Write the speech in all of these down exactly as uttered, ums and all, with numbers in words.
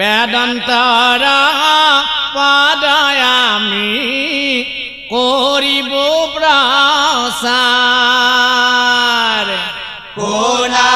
বেদান্তৰা পাদায়ামি কৰিব প্ৰচাৰ কোনা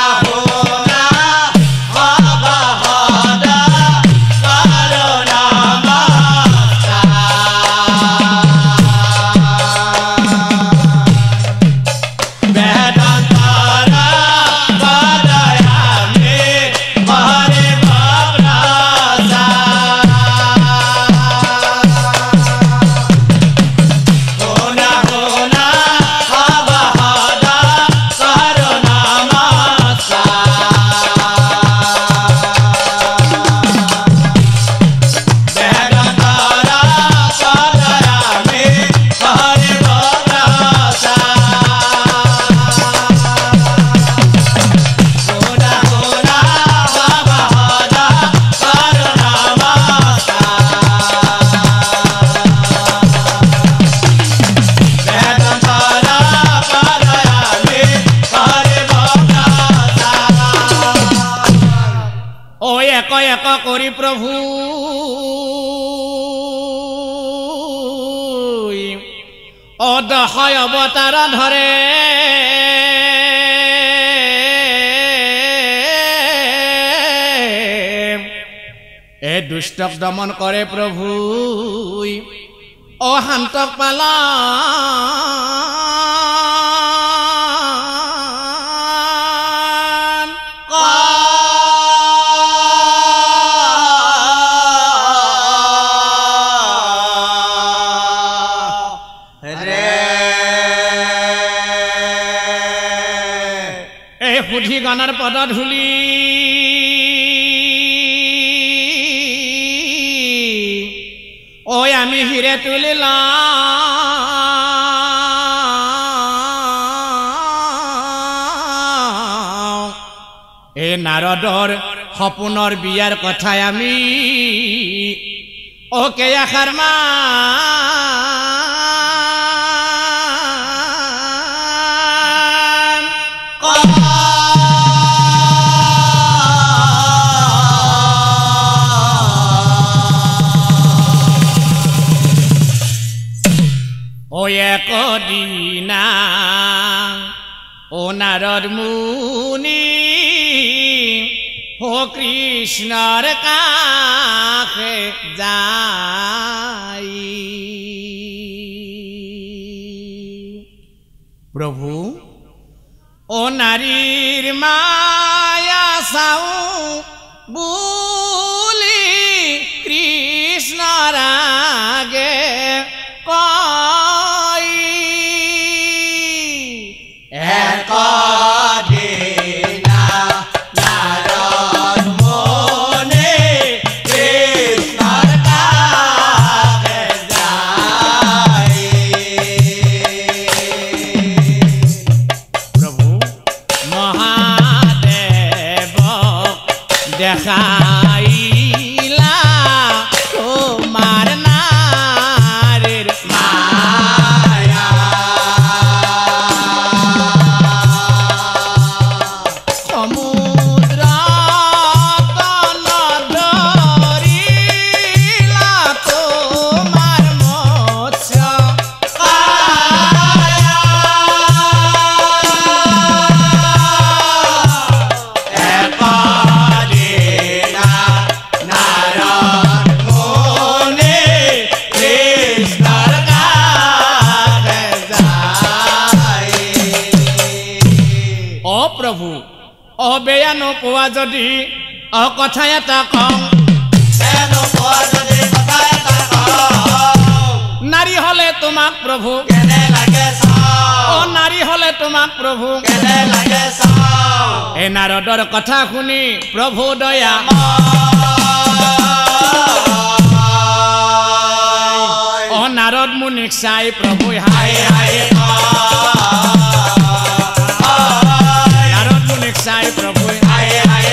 কৰি প্ৰভু অদহয় অৱতাৰ ধৰে এ দুষ্টক দমন কৰে প্ৰভু অশান্তক পালা গানার পদা ধুলি ওই আমি হিরে তুলিলাম এ নারদর সপোনৰ বিয়াৰ কথাই আমি ওকে আখার মা একদিনা ও নারদ মুনি ও কৃষ্ণর কাছে যাই প্রভু ও নারীর মায়া চাও বুলি কৃষ্ণর আগে দেখাইলা তোমার নারীর মায়া সমুদ্র ধরিলা তোমার মৎস্য প্রভু অ বেয়া নোপোৱা যদি অ কথা এটা কওঁ নারী হলে তোমাক প্রভু অ নারী হলে তোমাক প্রভু এ নারদৰ কথা শুনি প্রভু দয়া অ নারদ মুনিক চাই প্রভু হাই হাই চাই প্রভু হায় হায়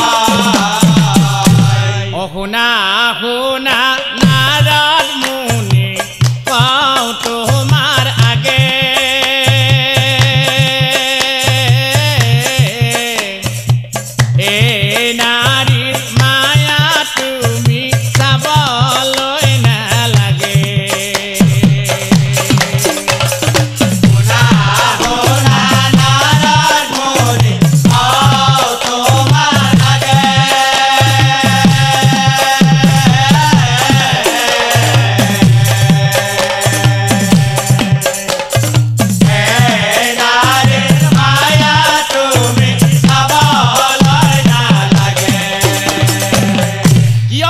ও শুনা শুনা নারদ মুনি পাও তোমার আগে এ নারীর মায়া তু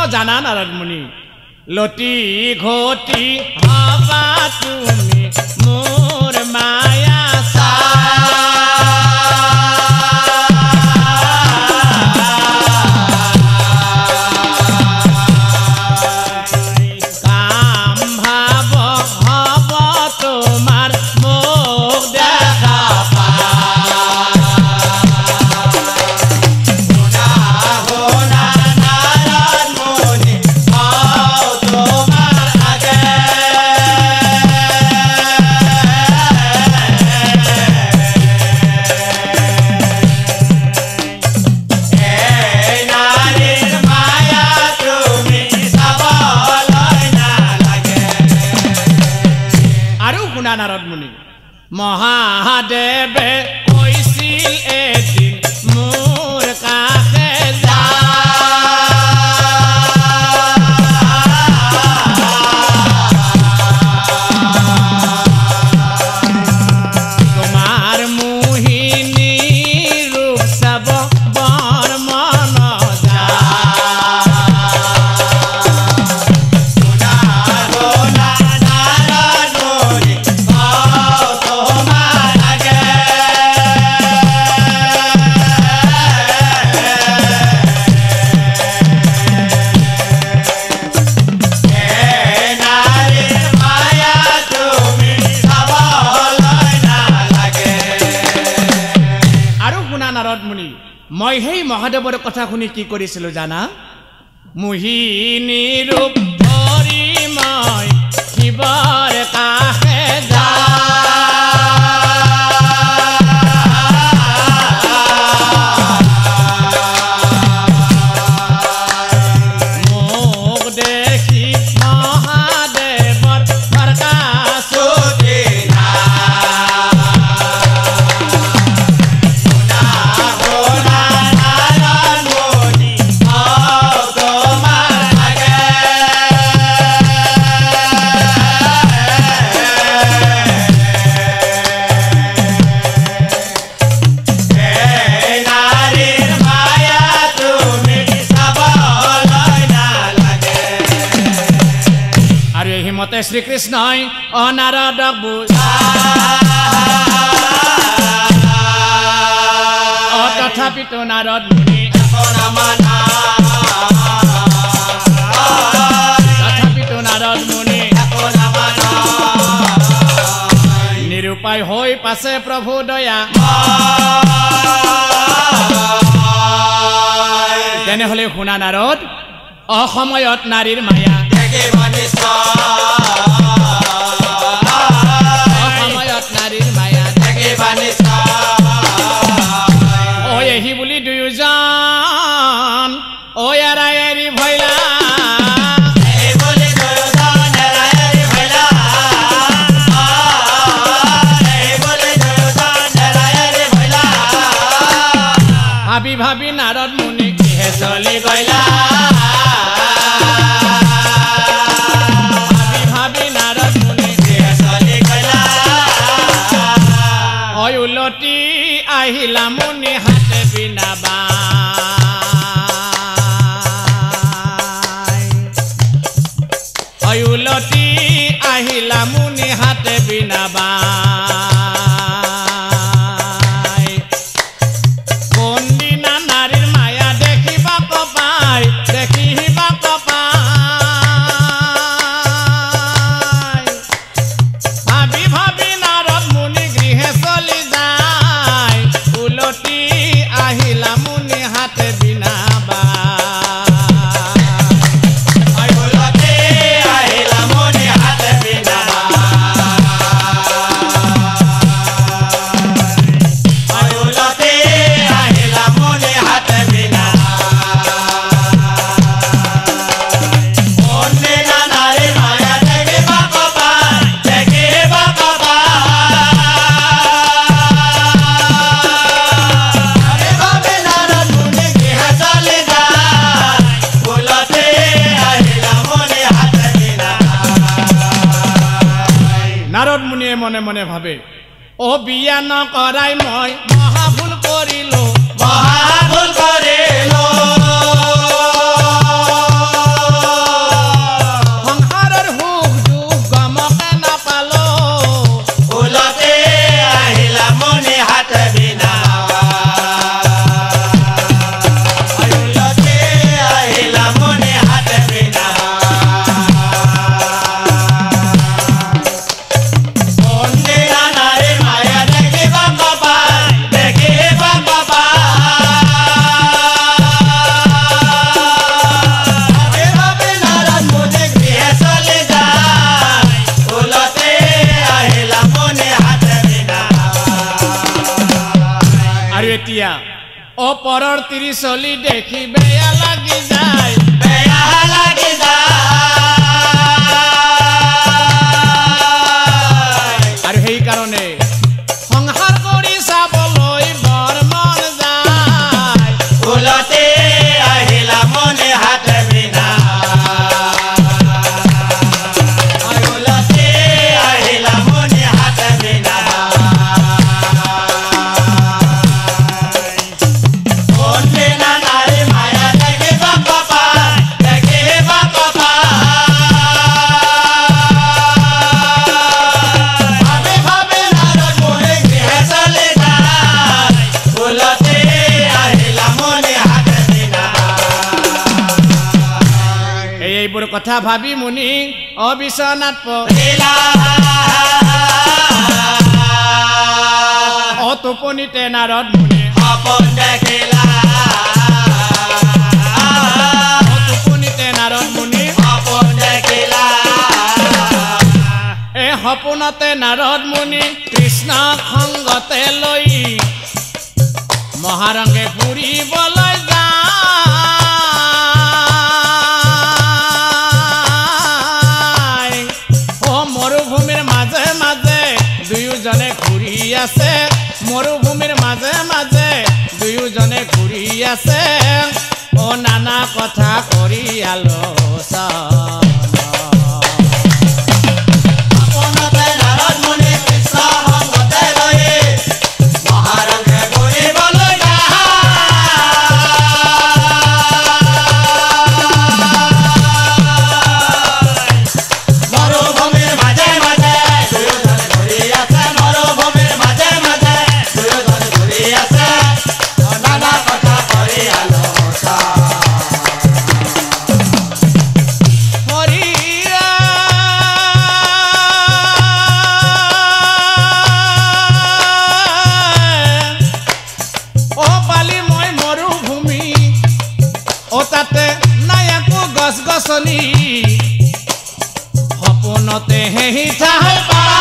জানা নাৰদ মুনি লতি ঘটি হবা তুমি মোৰ মায়া চা কাম ভাব হব তোমাৰ মোক দেখা পা নাৰদ মুনি মহাদেৱে কৈছিল এদিন মোৰ কাষে যা তোমাৰ মোহিনী ৰূপ চাব বৰ মন যা মই সেই মহাদেৱৰ কথা শুনি কি কৰিছিলো জানা মোহিনী ৰূপ ধৰি মই শিৱৰ কাষে যা মোক দেখি মহাদেৱৰ মতে শ্ৰীকৃষ্ণই অনাৰদক বুঝা তথাপিতো নাৰদ মুনি তথাপিতো নাৰদ মুনি নিৰুপায় হৈ পাছে প্ৰভু দয়া তেনেহলে শুনা নাৰদ অসময়ত নাৰীৰ মায়া অসময়ত নাৰীৰ মায়া ঐ এহি বুলি দুয়োজন ঐ এৰাই এৰি ভৈলা ভাবি ভাবি নাৰদ মুনি কিহে চলি গইলা উলটি আহিলা মুনি হাতে বিনা বাই উলটি আহিলা মুনি হাতে বিনা বাই কোনদিনা নাৰীৰ মায়া দেখিবা কপাই দেখিবা কপাই ভাবি ভাবি নাৰদ মুনি গৃহে চলি যায় উলটি আহিলা মুনি হাতে বিনা বাই উলটি আহিলা মুনি হাতে বিনা বাই উলটি আহিলা মুনি হাতে বিনা কোনদিনা নাৰীৰ মায়া দেখিবা কপাই দেখিবা নারদ মুনিয়ে মনে মনে ভাবে ও বিয়া নকৰাই মই মহাভুল কৰিলো মহাভুল কৰিলো ওপৰৰ তিৰি চলি দেখি বেয়া লাগি যায় বেয়া লাগি যায় আৰু সেই কাৰণে সংসাৰ কৰি চাবলৈ বৰ মন যায় ফুলতে আহিলা মনে হাত বিনা ফুলতে আহিলা মনে হাত বিনা এইবোৰ কথা ভাবি মুনি অবিচনাত পৰিলা অটোপনিতে নাৰদ মুনি সপোন দেখিলা অটোপনিতে নাৰদ মুনি সপোন দেখিলা এই সপোনতে নাৰদ মুনি কৃষ্ণক সংগতে লৈ মহাৰংগে ফুৰিবলৈ যায় মৰুভূমিৰ মাজে মাজে দুয়োজনে ঘূৰি আছে মৰুভূমিৰ মাজে মাজে দুয়োজনে ঘূৰি আছে ও নানা কথা কৰি আলোচনা সপোনতে হেহি ঠাই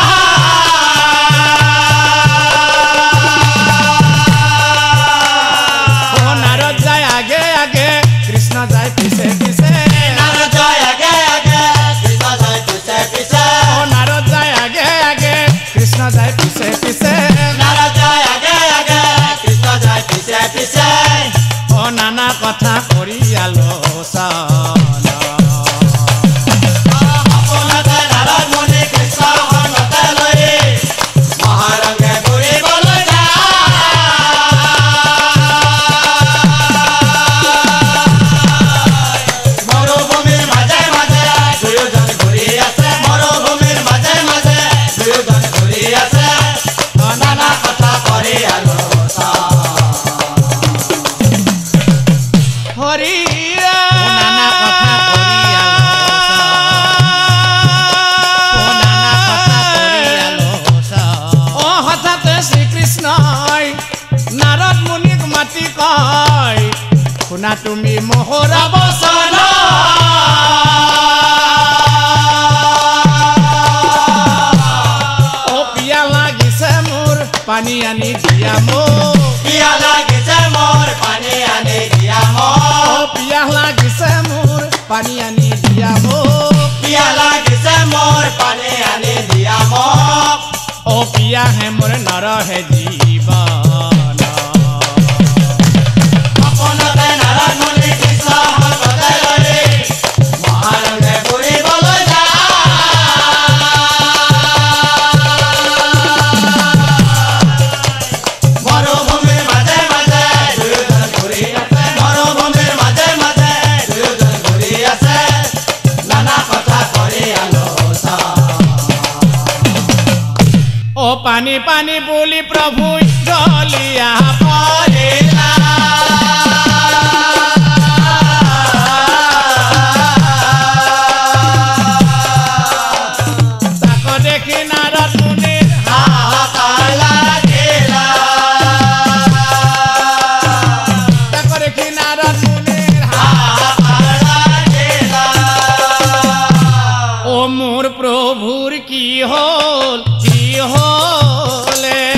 নাৰদ যায় আগে আগে কৃষ্ণ যায় পিছে পিছে নাৰদ যায় আগে আগে কৃষ্ণ যায় পিছে পিছে নাৰদ যায় আগে আগে কৃষ্ণ যায় পিছে পিছে নাৰদ যায় আগে আগে কৃষ্ণ যায় পিছে পিছে ও নানা কথা কৰি আলোচনা নাৰদ মুনিক মাতি কয় শুনা তুমি মোহৰা বচন ও পিয়া লাগিছে মোৰ পানী আনি দিয়া মোক পিয়া লাগিছে মোৰ পানী আনি দিয়া মোক পিয়া লাগিছে মোৰ পানী আনি দিয়া মোক পিয়া লাগিছে মোৰ পানী আনি দিয়া মোক ও পিয়াহে মোৰ নৰহে জীৱন সপোনতে নাৰদ মুনি কৃষ্ণ সংগতে লৈ মহাৰংগে ফুৰিবলৈ যায় মৰুভূমিৰ মাজে মাজে দুয়োজন ঘূৰি আছে মৰুভূমিৰ মাজে মাজে দুয়োজন ঘূৰি আছে নানা কথা কৰি আলোচনা ও পানী পানী বুলি প্ৰভু ঢলিয়া পৰিলা তাক দেখি নাৰদ মুনিৰ হাহাকাৰ লাগিলা তাক দেখি নাৰদ মুনিৰ হাহাকাৰ লাগিলা ও মোৰ প্ৰভুৰ কি হ'ল কি হ'লে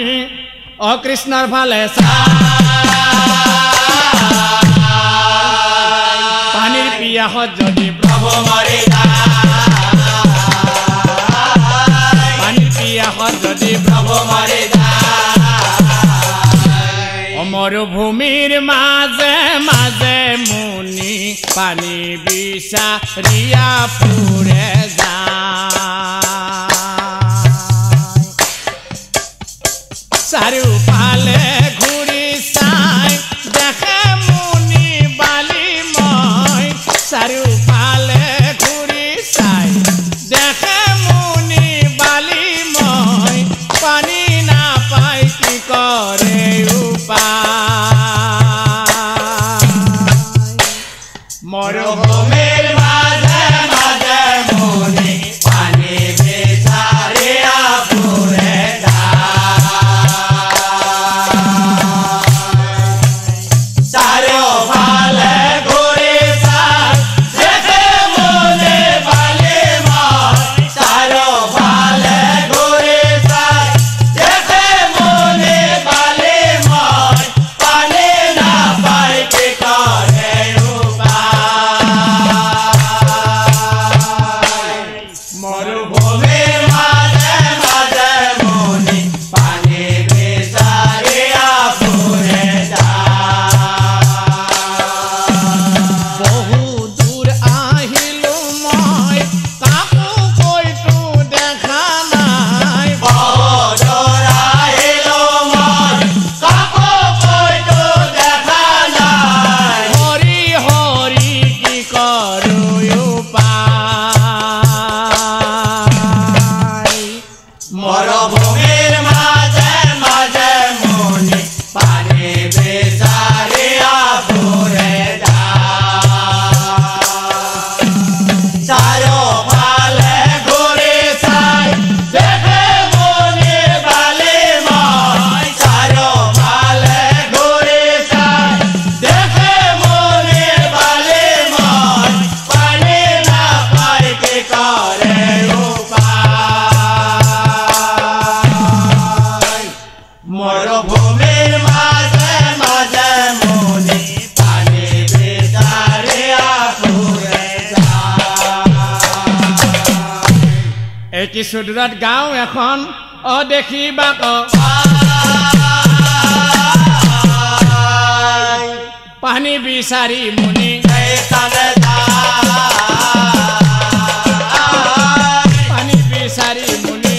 অ কৃষ্ণৰ ফালে পানীৰ পিয়াহত যদি প্ৰভু মৰি পানীৰ পিয়াহত যদি প্ৰভু মৰি মৰুভূমিৰ মাজে মাজে মুনি পানী বিচাৰিয়া ফুৰে যায় চাৰিওফালে ঘূৰি চাই দেখে মুনি বালিময় চাৰিওফালে ঘূৰি চাই দেখে মুনি বালিময় পানী নাপায় কি কৰে মৰুভূমিৰ মাজে মাজে মুনি পানী বিচাৰিয়া ফুৰে চাৰিওফালে ঘূৰি চাই দেখে মুনি বালিময় চাৰিওফালে ঘূৰি চাই দেখে মুনি বালিময় পানী নাপায় কি কৰে মৰুভূমিৰ মাজে মাজে মুনি পানী বিচাৰিয়া ফুৰে বহু দূৰ আহিলো মই কাকো কৈতো দেখা নাই বহু দূৰ আহিলো মই কাকো কৈতো দেখা নাই হৰি হৰি কি কৰো মৰুভূমিৰ মাজে মাজে মুনি পানী বিচাৰিয়া ফুৰে চাৰিওফালে ঘূৰি চাই দেখে মুনি বালিময় চাৰিওফালে ঘূৰি চাই দেখে মুনি বালিময় পানী নাপায় কি কৰে মৰুভূমিৰ মাজে মাজে মুনি পানী বিচাৰিয়া ফুৰে এই কিছু দূৰত গাঁও এখন অ দেখিবা ক পানী বিচাৰি মুনি পানী বিচাৰি মুনি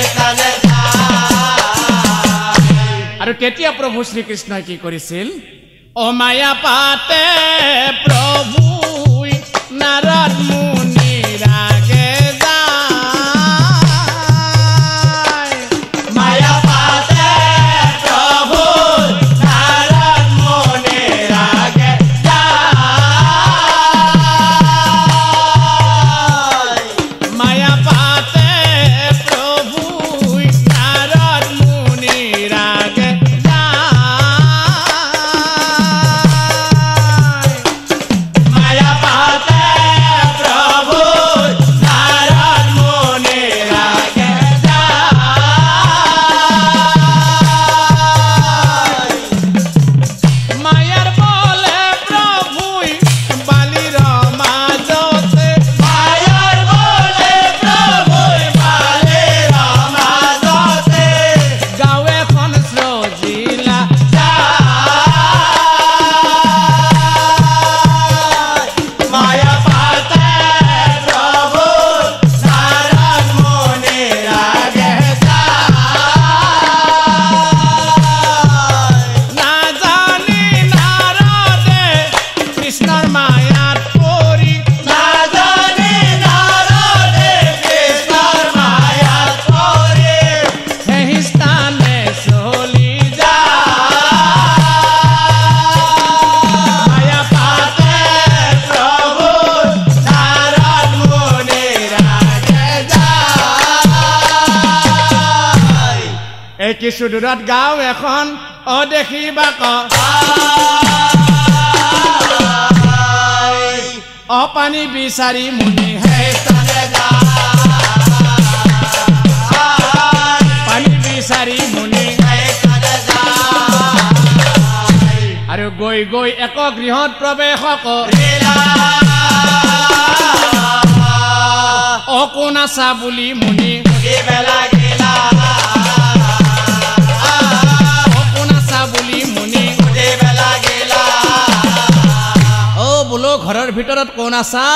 আৰু তেতিয়া প্ৰভু শ্ৰীকৃষ্ণই কি কৰিছিল অ মায়া পাতে প্ৰভু নাৰদ মুনি ৰাগে যায় মায়া পাতে প্ৰভু নাৰদ মুনি ৰাগে যায় মায়া পাতে প্ৰভু নাৰদ মুনি ৰাগে মায়া পাতে প্ৰভু নাৰদ মুনি ৰাগে মায়াৰ বলে প্ৰভুই বালিৰ মাজতে মায়াৰ বলে প্ৰভু বালিৰ মাজতে গাঁও এখন সজিলা মায়া পাতে প্ৰভু নাৰদ মুনি ৰাগে নাজানি নাৰদে কৃষ্ণৰ মায়াত পৰি নাজানি নাৰদে কৃষ্ণৰ মায়াত পৰি সেই স্থানে চলি মায়া পাতে প্ৰভু নাৰদ মুনি ৰাগে যায় এই কিছু দূৰত গাঁও এখন অ দেখিবা ক অ পানী বিচাৰি মুনি সেই স্থানে যায় পানী বিচাৰি মুনি সেই গৈ গৈ এক গৃহত প্ৰৱেশ কৰিলা অ কোন আছা বুলি মুনি সুধিবে লাগিলা অ কোন আছা বুলি মুনি সুধিবে লাগিলা অ বোলো ঘৰৰ ভিতৰত কোন আছা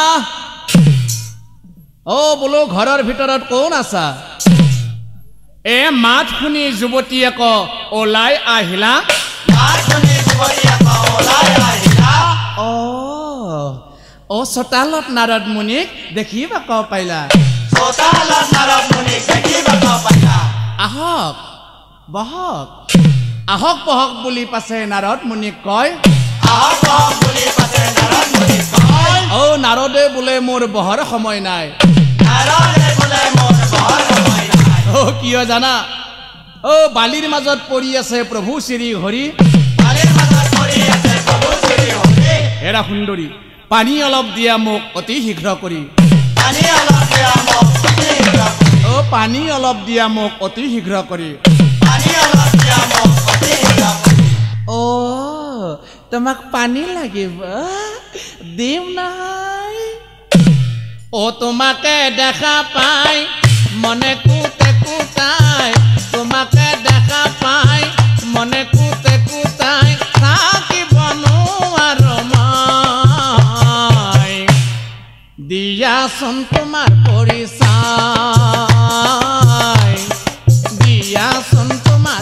অ বোলো ঘৰৰ ভিতৰত কোন আছা এ মাত শুনি যুৱতী এক ওলাই আহিলা মাত শুনি যুৱতী এক ওলাই আহিলা অ অ চোতালত নাৰদ মুনিক দেখিবা ক পাইলা চোতালত নাৰদ মুনিক দেখিবা ক পাইলা আহক বহক আহক বহক বুলি পাছে নাৰদ মুনিক কয় আহক বহক বুলি পাছে নাৰদ মুনিক কয় অ নাৰদে বোলে মোৰ বহৰ সময় নাই নাৰদে বোলে মোৰ বহৰ সময় নাই অ কিয় জানা অ বালিৰ মাজত পৰি আছে প্ৰভু শ্ৰী হৰি বালিৰ মাজত পৰি আছে প্ৰভু শ্ৰী হৰি হেৰা সুন্দৰী পানী অলপ দিয়া মোক অতি শীঘ্ৰ কৰি পানী অলপ দিয়া মোক অতি শীঘ্ৰ অ পানী অলপ দিয়া মোক অতি শীঘ্ৰ কৰি পানী অলপ দিয়া মোক অতি শীঘ্ৰ কৰি অ তোমাক পানী লাগিব দিম নহয় অ তোমাকে দেখা পাই মনে কুতে কুটাই তোমাকে দেখা পাই মনে কুতে কুটাই থাকিব নোৱাৰো মই দিয়াচোন তোমাৰ পৰিচয় দিয়াচোন তোমাৰ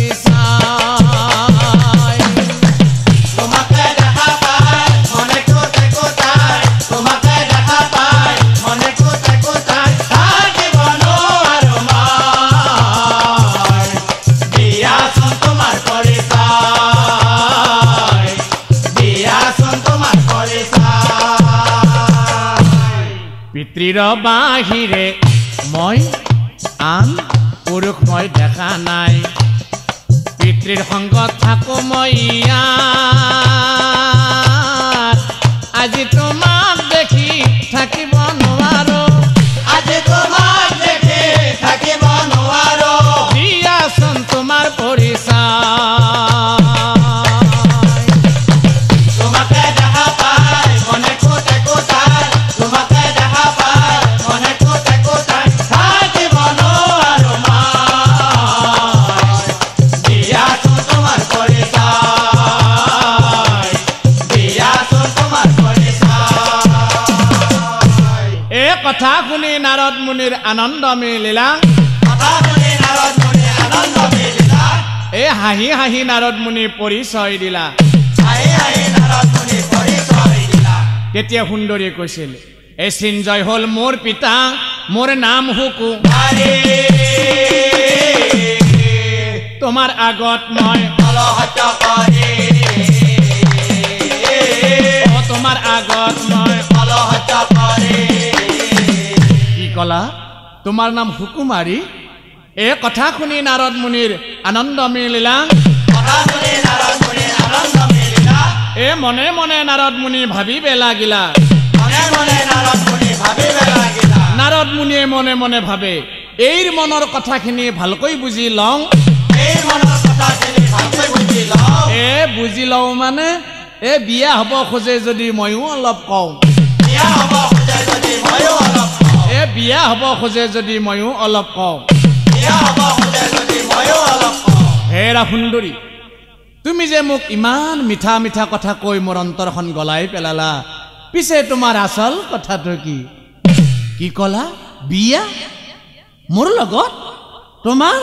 পৰিচয় তোমাকে দেখা পাই মনে কুতে কুটাই তোমাকে দেখা পাই মনে কুতে কুটাই থাকিব নোৱাৰো মই দিয়াচোন তোমাৰ পৰিচয় দিয়াচোন তোমাৰ পৰিচয় পিতৃৰ বাহিৰে মই আন পুৰুষ মই দেখা নাই পিতৃৰ সংগত থাকো মই ইয়াত আজি তোমাক দেখি থাকিব নোৱাৰো আজি তোমাক দেখি থাকিব নোৱাৰো দিয়াচোন তোমাৰ পৰিচয় তোমাকে দেখা পাই মনে কুতে কুটাই তোমাকে দেখা পাই মনে কুতে কুটাই থাকিব নোৱাৰো মই দিয়াচোন তোমাৰ পৰিচয় দিয়াচোন তোমাৰ পৰিচয় এই কথা শুনি নাৰদ মুনিৰ আনন্দ মিলিলা কথা শুনি নাৰদ মুনি আনন্দ মিলিলা এই হাঁহি হাঁহি নাৰদ মুনি পৰিচয় দিলা হাঁহি হাঁহি নাৰদ মুনি পৰিচয় দিলা তেতিয়া সুন্দৰীয়ে কৈছিল এই সৃঞ্জয় হল মোৰ পিতা মোৰ নাম হুকু হাৰি তোমাৰ আগত মই কলহত কৰি অ তোমাৰ আগত মই কলহত কৰি কি কলা তোমাৰ নাম হুকুমাৰী এই কথা শুনি নাৰদ মুনিৰ আনন্দ মিলিলা কথা শুনি নাৰদ মুনি আনন্দ মিলিলা এ মনে মনে নাৰদ মুনি ভাবিবে লাগিলা মনে মনে নাৰদ মুনি ভাবিবে লাগিলা নাৰদ মুনিয়ে মনে মনে ভাবে এইৰ মনৰ কথাখিনি ভালকৈ বুজি লওঁ এই মনৰ কথাখিনি ভালকৈ বুজি লওঁ এ বুজি লওঁ মানে এ বিয়া হ'ব খোজে যদি ময়ো অলপ কওঁ বিয়া হ'ব খোজে যদি ময়ো অলপ কওঁ এ বিয়া হ'ব খোজে যদি ময়ো অলপ কওঁ বিয়া হ'ব খোজে যদি ময়ো অলপ কওঁ হেৰা সুন্দৰী তুমি যে মোক ইমান মিঠা মিঠা কথা কৈ মোৰ অন্তৰখন গলাই পেলালা পিছে তোমাৰ আচল কথাটো কি কি কলা বিয়া মোৰ লগত তোমাৰ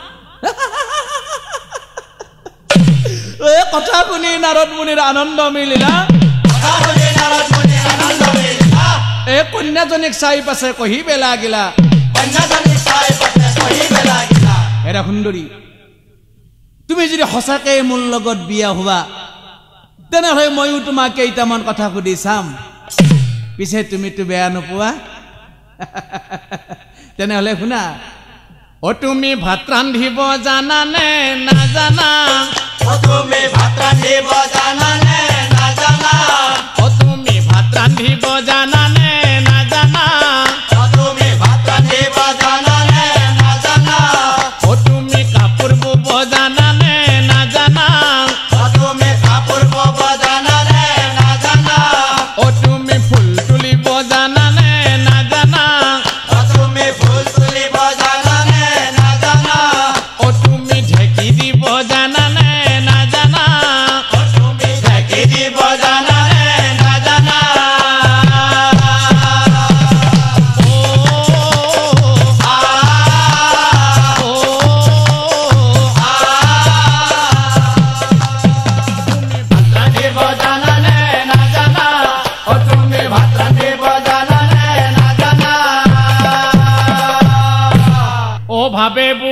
এই কথা শুনি নাৰদ মুনিৰ আনন্দ মিলিলা কথা শুনি নাৰদ মুনি আনন্দ মিলিলা এই কন্যাজনীক চাই পাছে কহিবে লাগিলা কন্যাজনী চাই পাছে কহিবে লাগিলা হেৰা সুন্দৰী তুমি যদি সঁচাকে মোৰ লগত বিয়া হোৱা তেনেহ'লে ময়ো তোমাক কেইটামান কথা সুধি চাম পিছে তুমিতো বেয়া নোপোৱা তেনেহ'লে শুনা অ তুমি ভাত ৰান্ধিব জানানে নাজানা অ তুমি ভাত ৰান্ধিব জানানে নাজানা অ তুমি ভাত ৰান্ধিব জানানে নাজানা অ তুমি ভাত ৰান্ধিব জানানে নাজানা অ তুমি কাপোৰ বব জানানে নাজানা অ তুমি কাপোৰ বব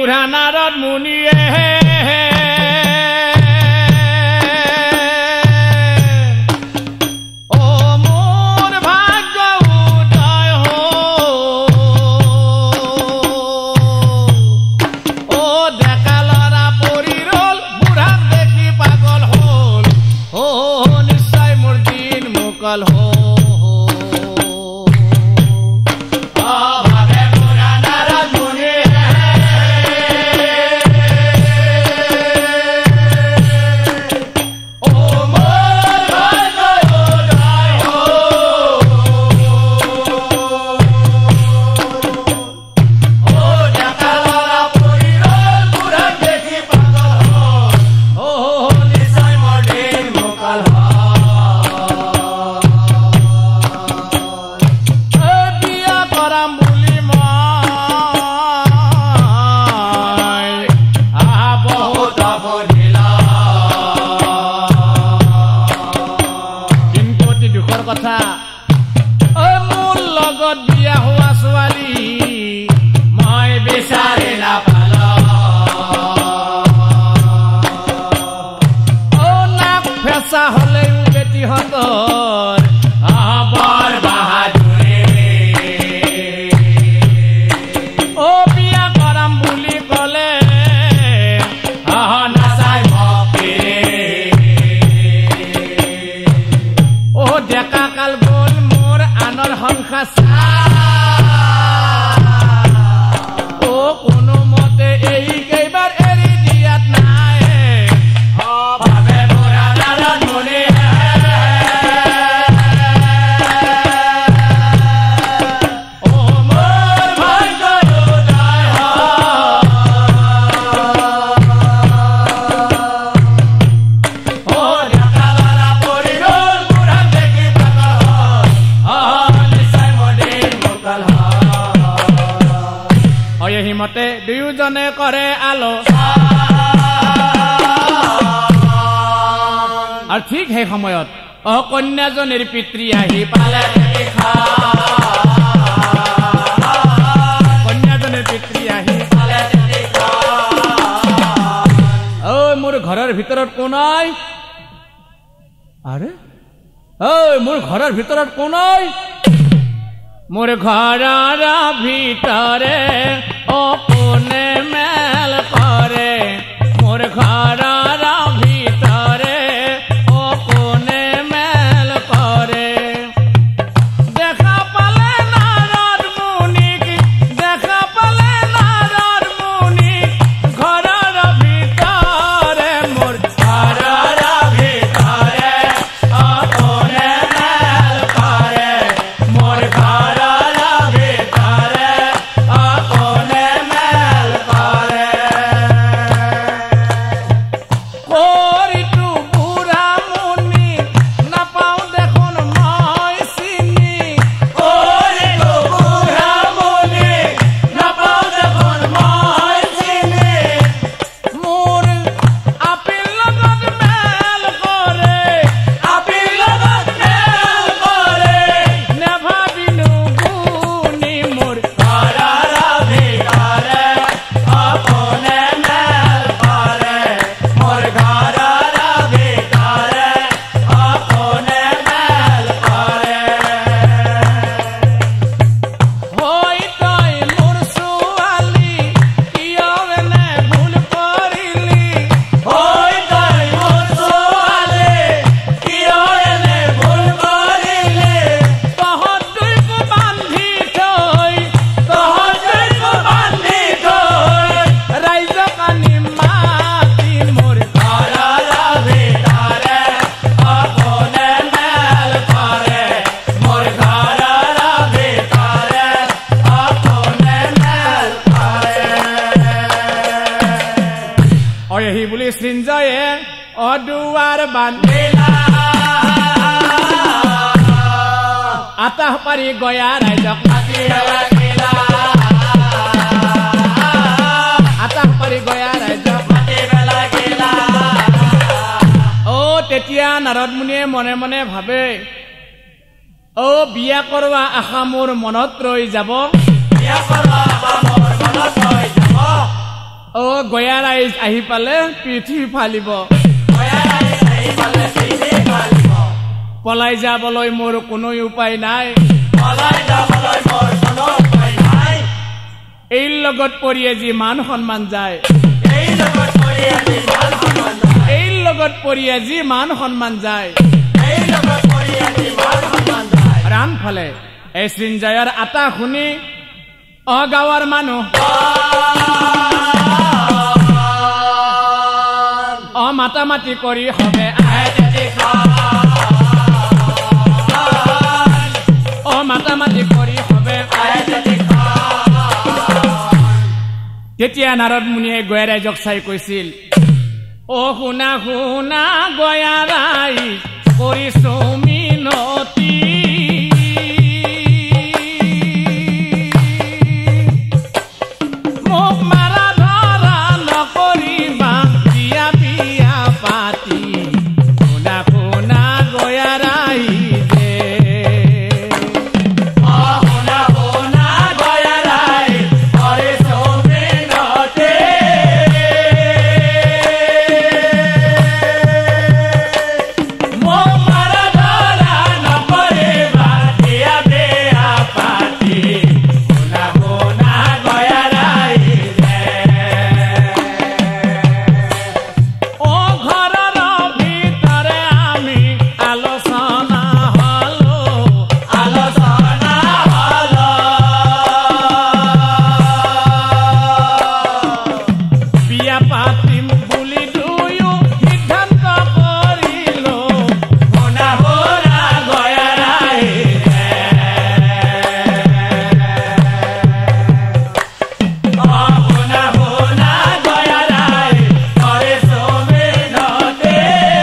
বুঢ়া নাৰদ মুনিয়ে দুয়োজনে কৰে আলো আৰু ঠিক সেই সময়ত অ কন্যাজনীৰ পিতৃ আহি পালে কন্যাজনীৰ পিতৃ আহি পালে ঐ মোৰ ঘৰৰ ভিতৰত কোন নাই আৰে ঐ মোৰ ঘৰৰ ভিতৰত কোন নাই মোৰ ঘৰৰ ভিতৰে ও কোনে মেল করে মোর ঘৰৰ ভিতরে ও কোনে মেল করে দেখা পালে নারদ মুনিক দেখা পালে নারদ মুনিক ঘৰৰ ভিতরে মোর ঘৰৰ ভিতরে ও কোনে মেল করে মোর ঘৰৰ ভিতরে ও কোনে সৃঞ্জয়ে অদুৱাৰ বান্ধিলা আতাহ পাৰি গয়া ৰাইজক মাতি লাগিলা আতাহ পাৰি গয়া ৰাইজক মাতি লাগিলা ও তেতিয়া নাৰদ মুনিয়ে মনে মনে ভাবে ও বিয়া কৰোৱা আশা মোৰ মনত ৰৈ যাব বিয়া কৰোৱা আশা মোৰ মনত ৰৈ যাব অ গয়া ৰাইজ আহি পালে পৃথিৱী ফালিব পলাই যাবলৈ মোৰ কোনো উপায় নাই এই লগত পৰিয়ে যি মান সন্মান যায় এই লগত পৰিয়ে যি মান সন্মান যায় ৰান ফালে এই সৃঞ্জয়ৰ আটা শুনি অ গাঁৱৰ মানুহ অ মাতা মাতি কৰি হবে অ মাতা মাতি কৰি হবে তেতিয়া নাৰদ মুনিয়ে গয়া ৰাইজক চাই কৈছিল অ শুনা শুনা গয়া ৰাইজ কৰিছো মিনতি মোক মাৰা ধৰা নকৰিবা বিয়া বিয়া পাতি শুনা শুনা গয়া ৰাইজে অ শুনা শুনা গয়া ৰাইজ কৰিছো মিনতি মোক মাৰা ধৰা নকৰিবা বিয়া বিয়া পাতি শুনা শুনা গয়া ৰাইজে অ ঘৰৰ ভিতৰে আমি আলোচনা হলো আলোচনা হল বিয়া পাতিম বুলি দুয়ো সিদ্ধান্ত কৰিলো শুনা শুনা গয়া ৰাইজে অ শুনা শুনা গয়া ৰাইজ কৰিছো মিনতি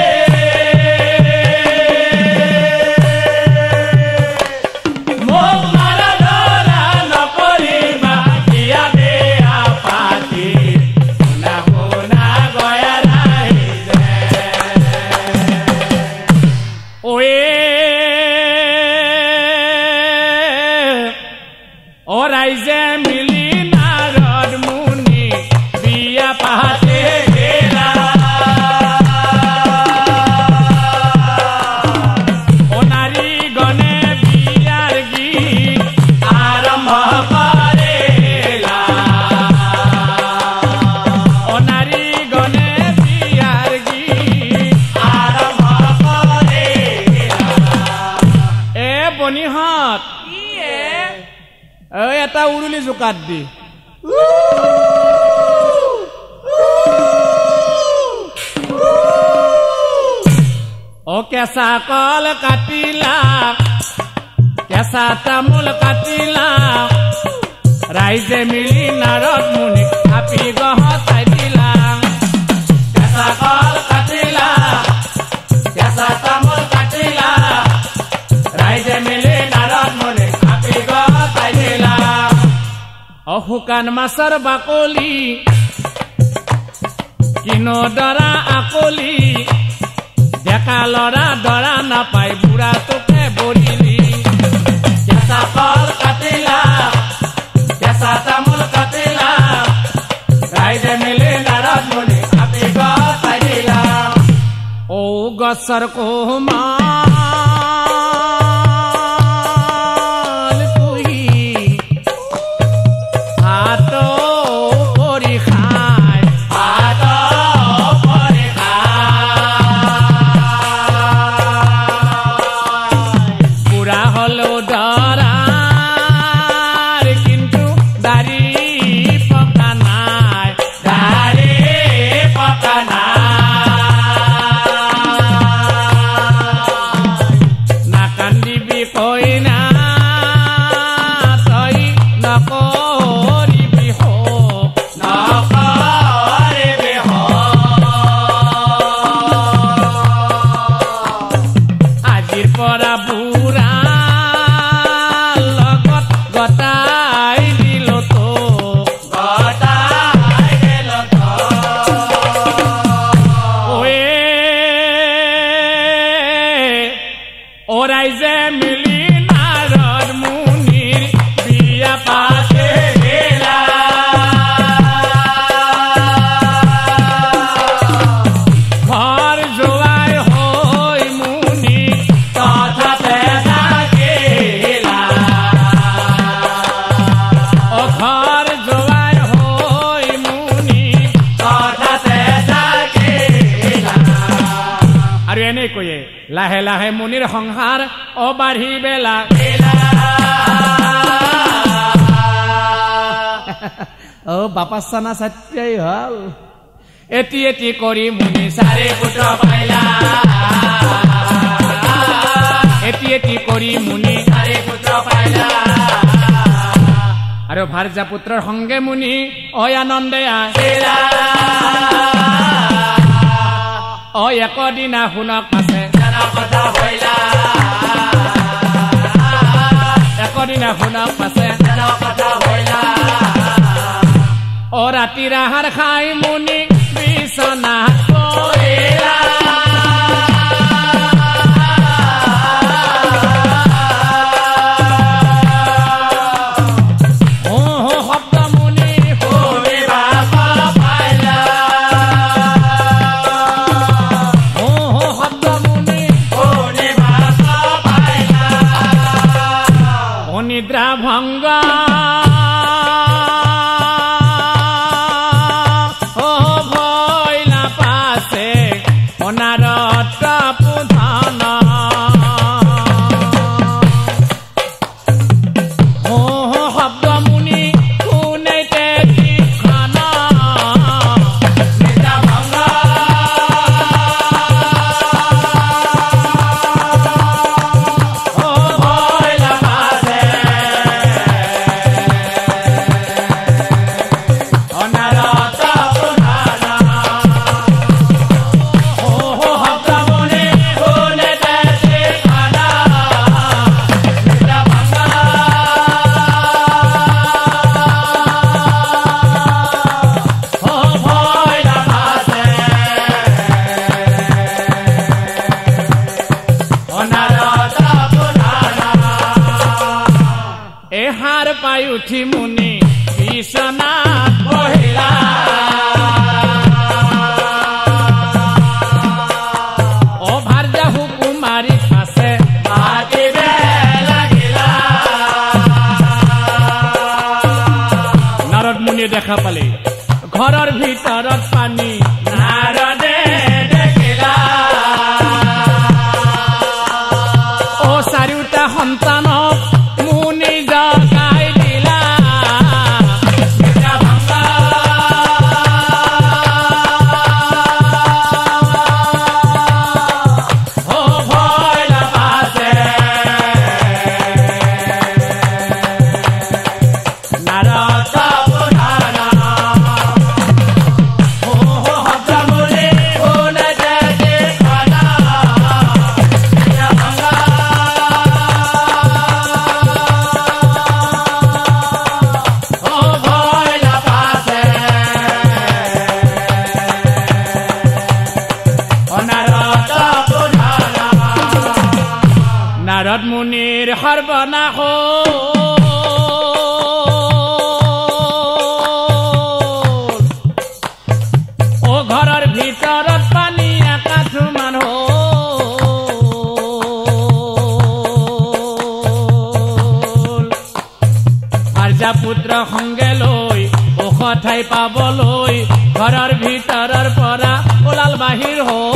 মোক মাৰা ধৰা নকৰিবা বিয়া বিয়া পাতি শুনা শুনা গয়া ৰাইজে ওয়ে ও রাইজে মিলি নারদ মুনি বিয়া পাহাতে গেলা ও নারী গণে বিয়ার গীত আৰম্ভ কৰিলা ও নারী গণে বিয়ার গীত আৰম্ভ কৰিলা এ বনিহত ঐ এটা উৰুলি জোকাত দি ও কেঁচা কল কাটিলা কেঁচা তামোল কাটিলা ৰাইজে মিলি নাৰদ মুনি আপি গহতাই দিলা কেঁচা কল কাটিলা কেঁচা তামোল কাটিলা ৰাইজে মিলি নাৰদ মুনি আপি গতাই দিলা ও শুকান মাছৰ বাকলি কিনো দৰা আকলি ডেকা লৰা দৰা নাপাই বুঢ়া তোকে বৰিলি কেঁচা কল কাটিলা কেঁচা তামোল কাটিলা ৰাইজে মিলি নাৰদ মুনি আপি গতাই দিলা ও গছৰ কোমাল তুই হাত কৰি খাই ভাত পৰি খাই বুঢ়া হলেও দৰাৰ কিন্তু দাড়ি পকা নাই দাড়ি পকা নাই নাকান্দিবি কইনা তই নকৰিবি শোক নকৰিবি আজিৰ পৰা বুঢ়া লগত গতাই দিলো তোক গতাই দিল ওয়ে ও ৰাইজে মিলি নাৰ লাহে লাহে মুনিৰ সংসাৰ অবাঢ়ি বেলা অ বাপাচানা ছাত্ৰাই হল এটি এটি কৰি মুনি চাৰি পুত্ৰ পাইলা এটি এটি কৰি মুনি চাৰি পুত্ৰ পাইলা আৰু ভাৰ্যা পুত্ৰৰ সংগে মুনি অয় আনন্দে আহিলা অ একদিনা শুনক আছে কথা হইলা একদিনা শুনক আছে কথা হইলা অ ৰাতিৰ আহাৰ খাই মুনি বিছনা কৰিলা নিদ্রা ভঙ্গ ও ভইলা পাশে ওনার পুধন ও শব্দ মুনি শুনেতে তীক্ষ্ণ নিদ্রা ভঙ্গ ও ভইলা পাশে এহার পাই উঠি মুনি বিছনা বহিলা ও ভার্যা হুকুমারি আছে মাতিবে লাগিলা নারদ মুনি দেখা পালে ঘৰৰ ভিতৰত পানী নাৰদে দেখিলা ও চাৰিওটা সন্তানক মুনি জগাই দিলা ও ভইলা পাশে নারদ পুরাণ ও শব্দ মুনি শুনেতে তীক্ষ্ণ নারদ মুনিৰ সৰ্বনাশ ও ঘৰৰ ভিতৰত পানী একাঠু মান হল ভাৰ্যা পুত্ৰ সংগে লৈ ওখ ঠাই পাবলৈ ঘৰৰ ভিতৰৰ পৰা ওলাল বাহিৰ হ'ল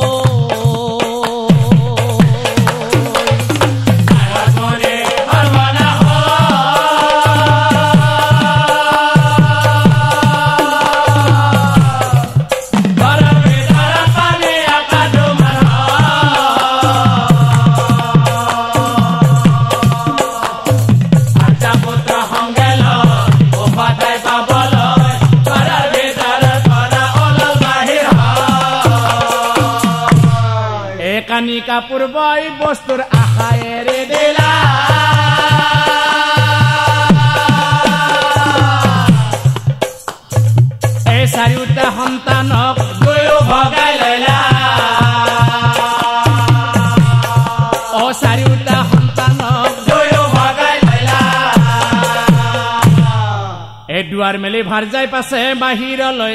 কানিকা পূৰ্বই বস্তুৰ আশায়েৰে দিলা এই চাৰিওটা সন্তানক দুয়ো ভগাই লৈলা অ চাৰিওটা সন্তানক দুয়ো ভগাই লৈলা এই দুৱাৰ মেলি ভাৰ্যাই পাছে বাহিৰলৈ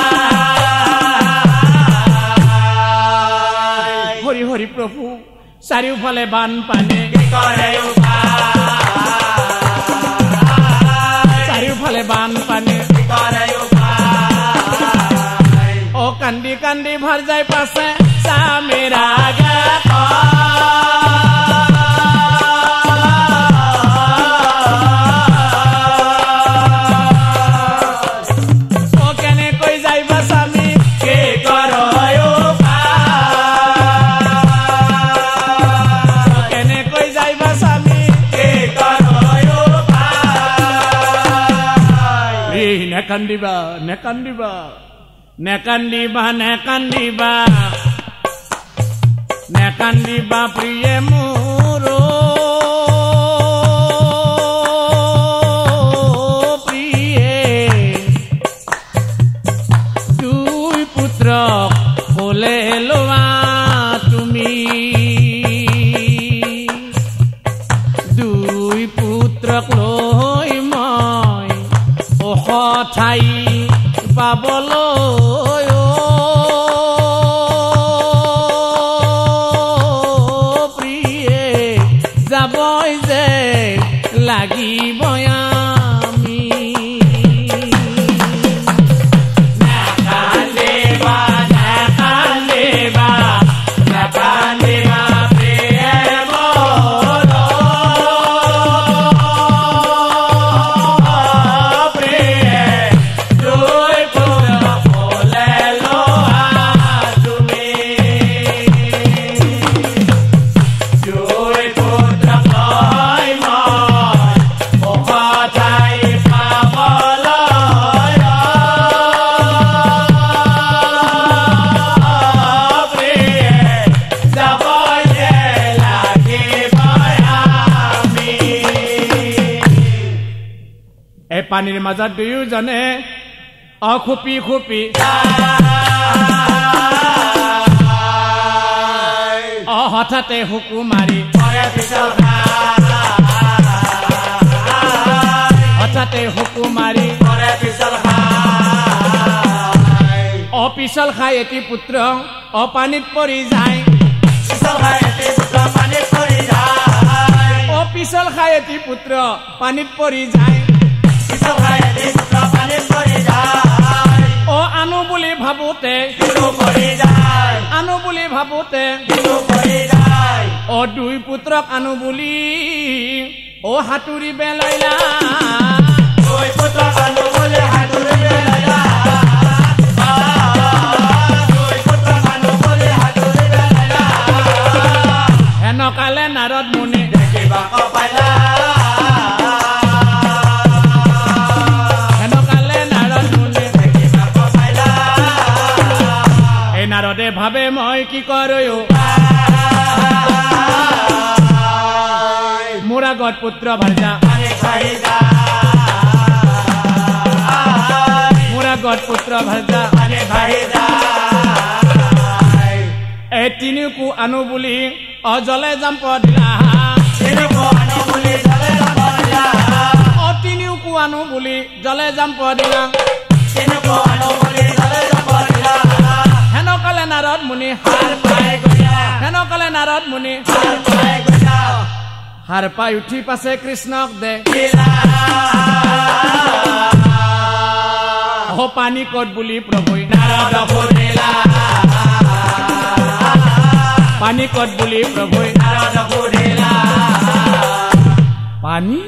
হৰি হৰি প্ৰভু চাৰিওফালে বানপানী চাৰিওফালে বানপানী ও কান্দি কান্দি ভাৰ্যাই পাছে স্বামীৰ আগত নেকান্দিবা নেকান্দিবা নেকান্দিবা নেকান্দিবা নেকান্দিবা প্ৰিয়ে মোৰ প্ৰিয়ে দুই পুত্ৰক ক'লে লোৱা তুমি দুই পুত্ৰক লৈ মই ওখ ঠাই পাবলৈ প্ৰিয়ে যাবই যে লাগিব আমি নাকান্দিবা নাকান্দিবা নাকান্দিবা প্ৰিয়ে মোৰ প্ৰিয়ে দুই পুত্ৰক ক'লে লোৱা তুমি দুই পুত্ৰক লৈ মই ওখ ঠাই পাবলৈ প্ৰিয়ে যাবই যে লাগিব আমি এই পানীৰ মাজত দুয়োজনে অখুপি খুপি অ হঠাতে হুকু মাৰি হঠাতে হুকু মাৰি অ পিছল খাই এটি পুত্ৰ অ পানীত পৰি যায় অ পিছল খাই এটি পুত্ৰ পানীত পৰি যায় অ আনো বুলি ভাবোতে আনো বুলি ভাবোতে অ দুই পুত্ৰক আনো বুলি অ হাতুৰি বেলাইলা হেনকালে নাৰদ মুনি হেনকালে নাৰদ মুনি এই নাৰদে ভাবে মই কি কৰোঁ মোৰ আগত পুত্ৰ ভাৰ্যা মোৰ আগত পুত্ৰ ভাৰ্যা এই তিনিওকো আনো বুলি অজলে জাম্প দিলা অ তিনিওকো আনো বুলি জলে জাম্প দিলা হেনকালে নাৰদ মুনি হাৰ পাই হেনকালে নাৰদ মুনি হাৰ পাই উঠি পাছে কৃষ্ণক দে অ পানী কত বুলি প্ৰভুই নাৰদ সুধিলা পানী কত বুলি প্ৰভুই নাৰদ সুধিলা পানী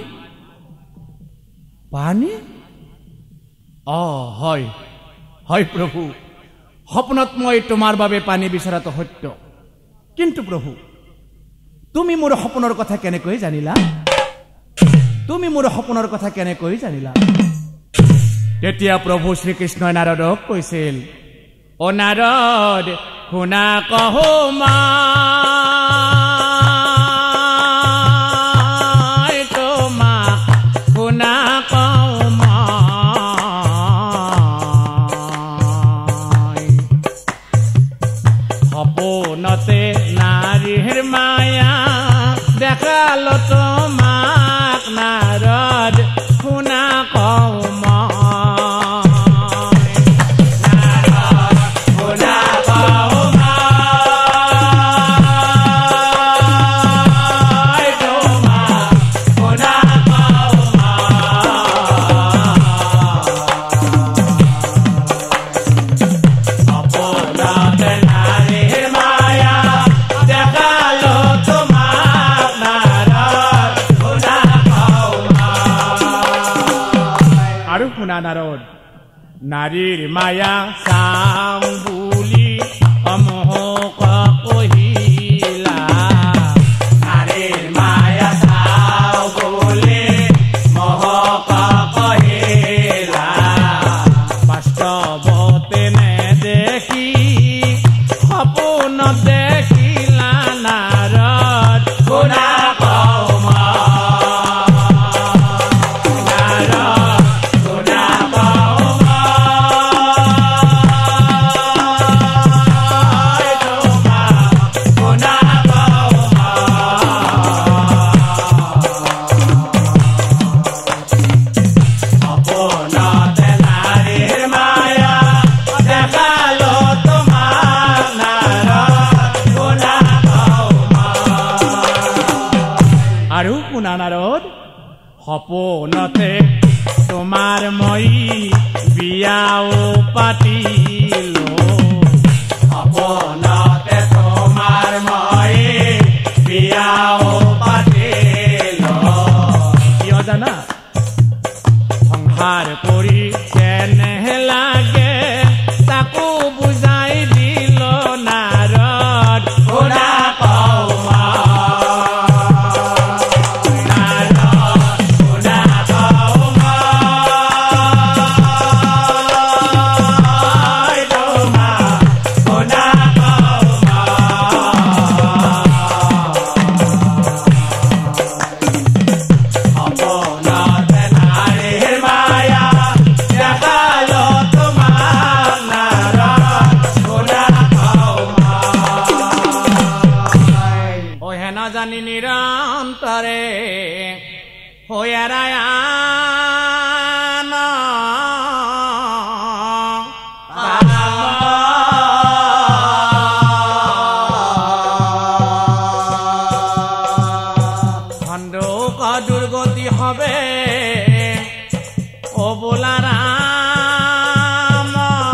পানী অ হয় হয় প্ৰভু সপনত মই তোমাৰ বাবে পানী বিচৰাটো সত্য কিন্তু প্ৰভু তুমি মোৰ সপনৰ কথা কেনেকৈ জানিলা তুমি মোৰ সপনৰ কথা কেনেকৈ জানিলা তেতিয়া প্ৰভু শ্ৰীকৃষ্ণই নাৰদক কৈছিল অ নাৰদ শুনা কহো মই তোমাক শুনা কওঁ মই সপোনতে নাৰীৰ মায়া দেখাল তোমাক নাৰদ শুনা কওঁ নারদ নারীর মায়া চাও বুলি অমোহক কহিলা নারীর মায়া চাও বুলি মহক কহিলা নাৰদ সপোনতে তোমাৰ মই বিয়াও পাতিলো সপোনতে তোমাৰ মই বিয়াও পাতিলো কিয় জানা সংসাৰ কৰি কেনেহে লাগে তাকো বুজাই দিল নাৰদ শুনা কৌমা নিৰন্তৰে হৈয়াৰায়ান খণ্ডক দুৰ্গতি হবে ও বোলা ৰাম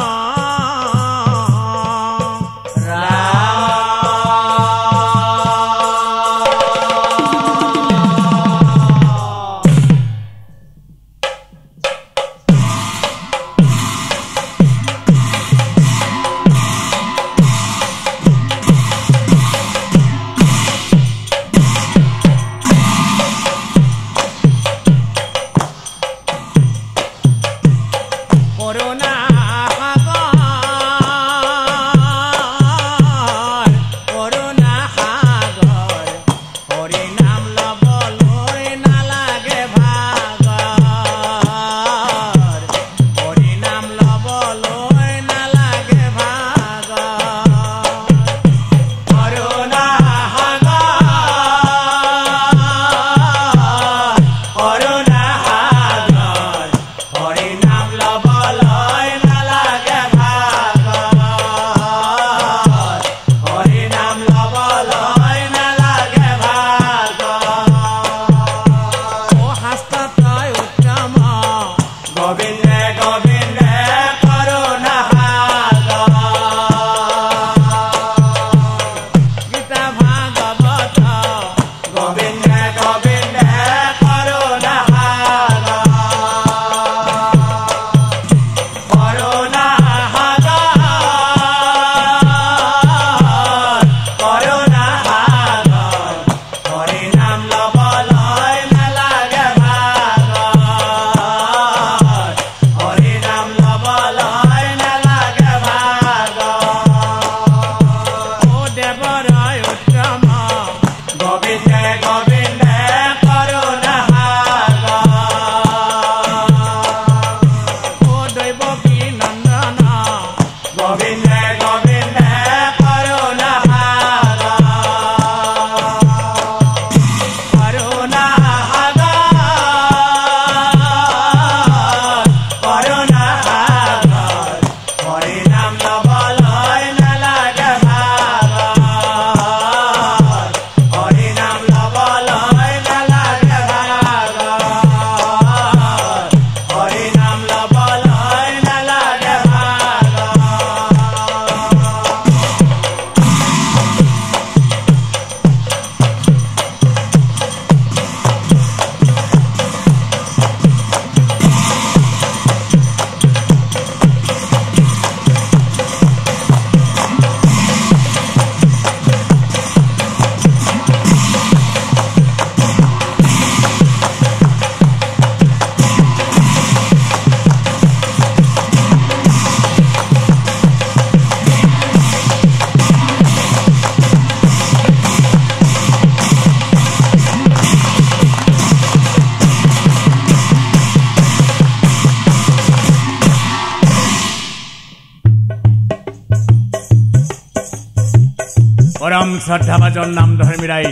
পৰম শ্ৰদ্ধাভাজন নাম ধৰ্মী ৰাইজ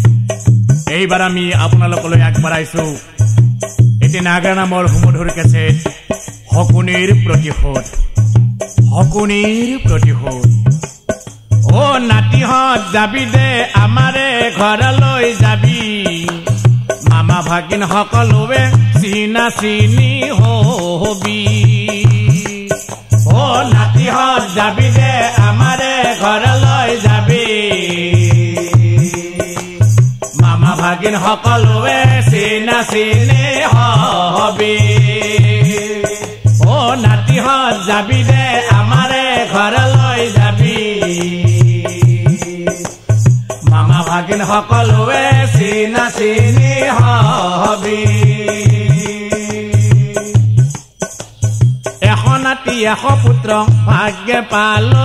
এইবাৰ আমি আপোনালোকলৈ আগবঢ়াইছো এটি নাগা নামৰ সুমধুৰ কেছেট শকুনিৰ প্ৰতিশোধ শকুনিৰ প্ৰতিশোধ ও নাতিহঁত যাবি দে আমাৰে ঘৰলৈ যাবি মামা ভাগিন সকলোৱে চিনা চিনি হবি অ নাতিহঁত যাবি দে আমাৰে ঘৰলৈ যাবি মামা ভাগিন সকলোৱে চিনা চিনি হবি অ নাতিহঁত যাবি দে আমাৰে ঘৰলৈ যাবি মামা ভাগিন সকলোৱে চিনা চিনি হবি এশ নাতি এশ পুত্ৰ ভাগ্যে পালো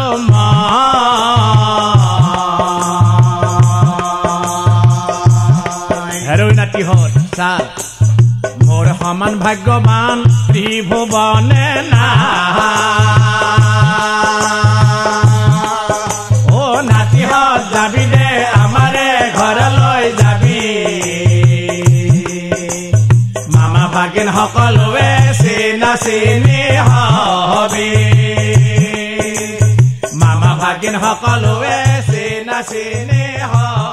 মই হেৰৈ নাতিহঁত চা মোৰ সমান ভাগ্যৱান ত্ৰিভুৱনে না অ নাতিহঁত যাবি দে আমাৰে ঘৰলৈ যাবি মামা ভাগিন সকলোৱে চিনা চিনি হবি মামা ভাগিন সকলোৱে চিনা চিনি হবি